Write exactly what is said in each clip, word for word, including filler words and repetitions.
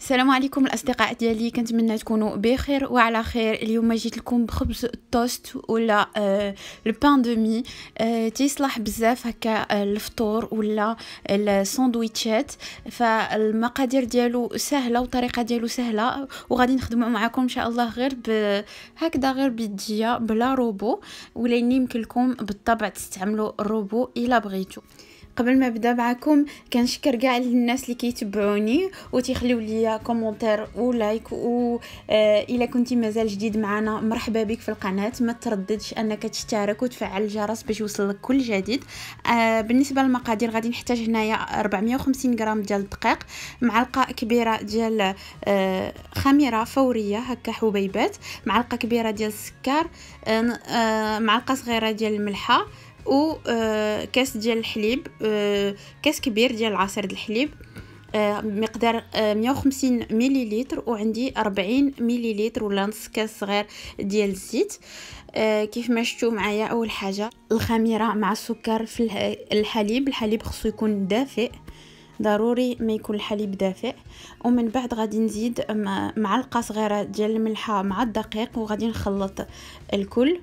السلام عليكم الاصدقاء ديالي، كنتمنى تكونوا بخير وعلى خير. اليوم جيت لكم بخبز التوست ولا آه البان دومي. آه تيصلح بزاف هكا آه الفطور ولا الساندويتشات. فالمقادير ديالو سهله والطريقه ديالو سهله، وغادي نخدموا معكم ان شاء الله غير هكذا، غير بيديا بلا روبو، ولاني يمكن لكم بالطبع تستعملوا الروبو الا بغيتوا. قبل ما نبدا معكم كنشكر كاع الناس اللي كيتبعوني وتيخليو ليا كومونتير ولايك، و آه الا كنتي مازال جديد معنا مرحبا بك في القناه. ما ترددش انك تشترك وتفعل الجرس باش يوصلك كل جديد. آه بالنسبه للمقادير غادي نحتاج هنايا أربعمية وخمسين غرام ديال الدقيق، معلقه كبيره ديال آه خميره فوريه هكا حبيبات، معلقه كبيره ديال السكر، آه آه معلقه صغيره ديال الملحه، و آه كاس ديال الحليب، آه كاس كبير ديال عصير الحليب، آه مقدار آه مية وخمسين مليلتر، وعندي أربعين مليلتر ولا نص كاس صغير ديال الزيت. آه كيف ما شفتوا معايا، اول حاجه الخميره مع السكر في الحليب. الحليب خصو يكون دافئ، ضروري ما يكون الحليب دافئ. ومن بعد غادي نزيد معلقه صغيره ديال الملحه مع الدقيق، وغادي نخلط الكل.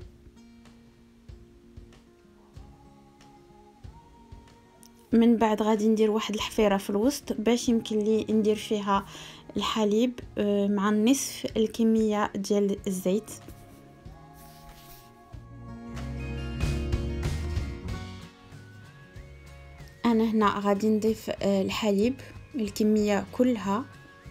من بعد غادي ندير واحد الحفيره في الوسط باش يمكن لي ندير فيها الحليب مع نصف الكميه ديال الزيت. انا هنا غادي نضيف الحليب الكميه كلها،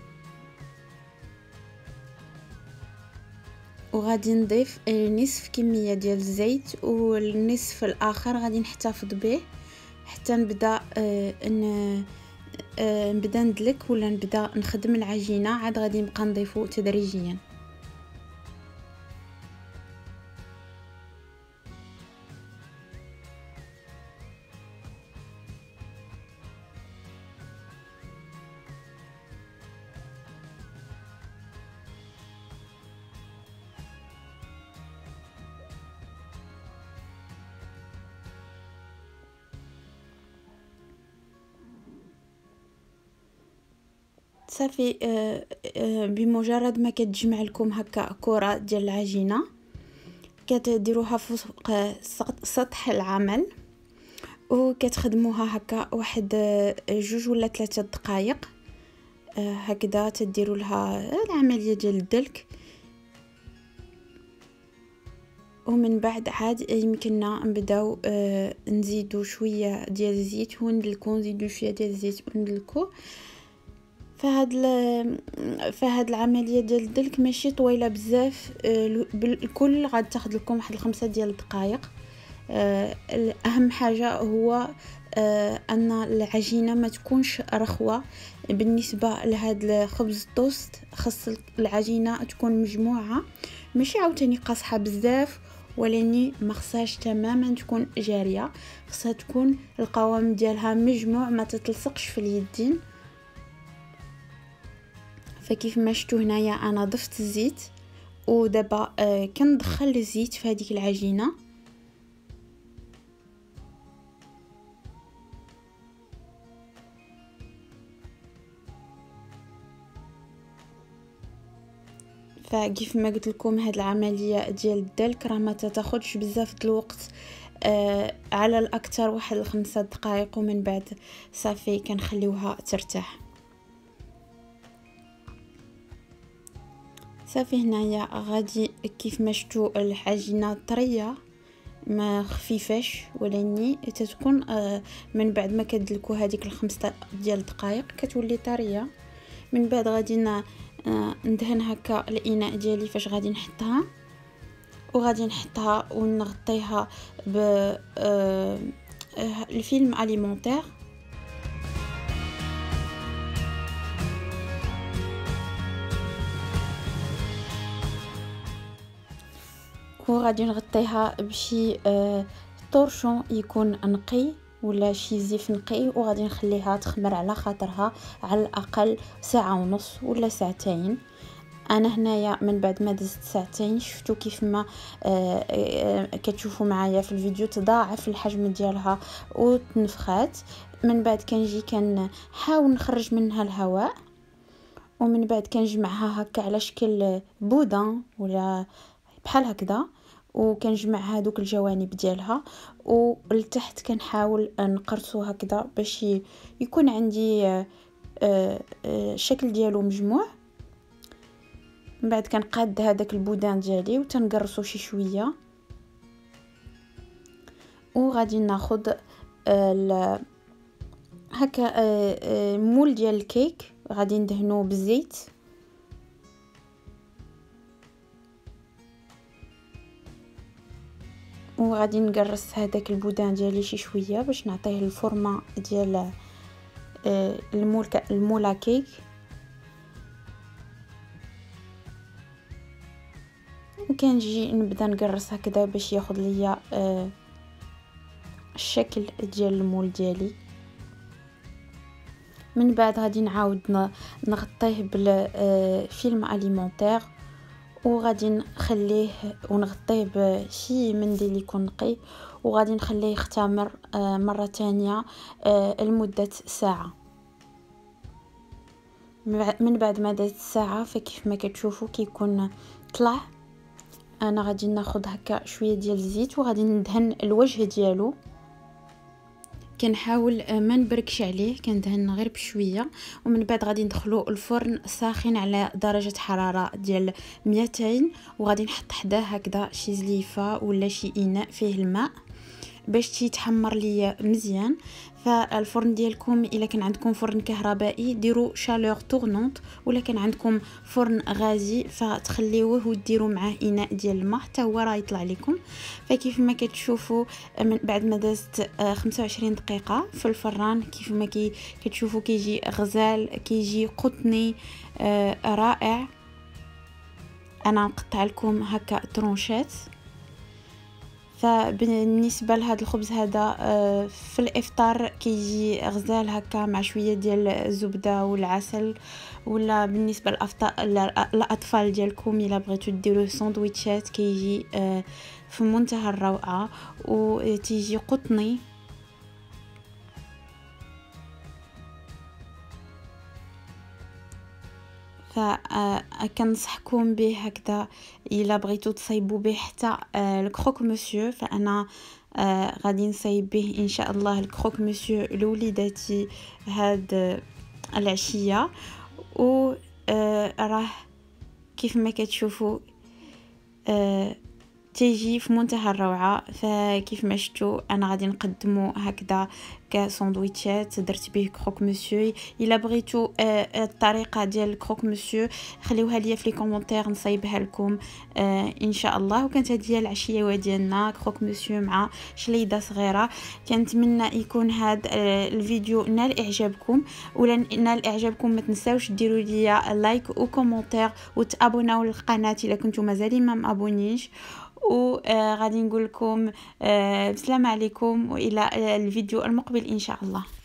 وغادي نضيف نصف كميه ديال الزيت، والنصف الاخر غادي نحتفظ به حتى نبدا آه ن آه نبدا ندلك ولا نبدا نخدم العجينه. عاد غادي نبقى نضيفو تدريجيا. صافي، آه آه بمجرد ما كتجمع لكم هكا كره ديال العجينه كتديروها فوق سطح العمل، وكتخدموها هكا واحد جوج ولا ثلاثة دقائق آه هكذا. تديروا لها العمليه ديال الدلك، ومن بعد عاد يمكننا نبداو آه نزيدو شويه ديال الزيت وندلكو، نزيدو شويه ديال الزيت وندلكو. فهاد فهاد العمليه ديال الدلك ماشي طويله بزاف، بالكل غادي تاخذ لكم واحد الخمسة ديال الدقائق. اهم حاجه هو ان العجينه ما تكونش رخوه. بالنسبه لهاد الخبز التوست خاص العجينه تكون مجموعه، ماشي عاوتاني قاصحه بزاف، ولاني ما خصهاش تماما تكون جاريه، خصها تكون القوام ديالها مجموع ما تتلصقش في اليدين. فكيف ما شفتوا هنايا انا ضفت الزيت، ودابا آه كندخل الزيت في هذيك العجينه. فكيف ما قلت لكم هاد العمليه ديال الدلك راه ما تاخذش بزاف د الوقت، آه على الاكثر واحد الخمسة دقائق، ومن بعد صافي كنخليوها ترتاح. صافي هنايا غادي كيف ما شفتوا العجينه طريه ما خفيفاش، ولاني تتكون آه من بعد ما كدلكو هذيك الخمسة ديال الدقائق كتولي طريه. من بعد غادي آه ندهن هكا الاناء ديالي فاش غادي نحطها، وغادي نحطها ونغطيها ب آه الفيلم اليمونتير. وغادي نغطيها بشي آه طرشون يكون نقي ولا شي زيف نقي، وغادي نخليها تخمر على خاطرها على الاقل ساعه ونص ولا ساعتين. انا هنايا من بعد ما دزت ساعتين شفتوا كيف ما آه آه كتشوفوا معايا في الفيديو تضاعف الحجم ديالها وتنفخات. من بعد كنجي كنحاول نخرج منها الهواء، ومن بعد كنجمعها هكا على شكل بودان ولا بحال هكذا، وكنجمع هذوك الجوانب ديالها، ولتحت كنحاول نقرصو هكذا باش يكون عندي الشكل ديالو مجموع. من بعد كنقاد هذاك البودان ديالي وتنقرصو شي شويه، وغادي ناخذ هكا مول ديال الكيك غادي ندهنوه بالزيت، وغادي نقرص هذاك البودان ديالي شي شويه باش نعطيه الفورمه ديال المول المولا كيك. وكنجي نبدا نقرص هكذا باش ياخذ ليا الشكل ديال المول ديالي. من بعد غادي نعاود نغطيه بالفيلم اليمونتير، وغادي نخليه ونغطيه بشي منديل يكون نقي، وغادي نخليه يختمر مره تانية لمده ساعه. من بعد ما دازت الساعه فكيف ما كتشوفوا كيكون طلع. انا غادي ناخذ هكا شويه ديال الزيت وغادي ندهن الوجه ديالو، كنحاول ما نبركش عليه، كندهن غير بشويه. ومن بعد غادي ندخلو الفرن ساخن على درجه حراره ديال مئتين، وغادي نحط حداه هكذا شي زليفه ولا شي اناء فيه الماء باش تيتحمر ليا مزيان. فالفرن ديالكم الا كان عندكم فرن كهربائي ديروا شالور تورنونت، ولا كان عندكم فرن غازي فتخليوه وديروا معاه اناء ديال الماء حتى هو راه يطلع لكم. فكيف ما كتشوفوا من بعد ما دازت خمسة وعشرين دقيقه في الفران كيف ما كي كتشوفوا كيجي غزال، كيجي قطني آه رائع. انا نقطع لكم هكا ترونشات. فبالنسبه لهذا الخبز هذا في الافطار كيجي غزال هكا مع شويه ديال الزبده والعسل، ولا بالنسبه للاطفال ديالكم الا بغيتو ديروه ساندويتشات كيجي في منتهى الروعه وتيجي قطني. فكنصحكم به هكذا الا بغيتو تصايبوا به حتى الكروك مسيو. فانا غادي نصايب به ان شاء الله الكروك مسيو لوليداتي هاد العشيه. و راه كيف ما كتشوفوا تيجي في منتهى الروعه. فكيف ما شفتوا انا غادي نقدمه هكذا كساندويتشات درت به كروك مسيو. الا بغيتوا الطريقه ديال الكروك مسيو خليوها ليا في لي كومونتير نصايبها لكم ان شاء الله. وكانت هذه العشيه ديالنا كروك مسيو مع شليده صغيره. كنتمنى يكون هذا الفيديو نال اعجابكم، ولا نال اعجابكم ما تنساوش ديروا ليا لايك وكومونتير وتابوناو للقناه الا كنتم مازال ما مابونيش. وغادي نقول لكم السلام عليكم والى الفيديو المقبل ان شاء الله.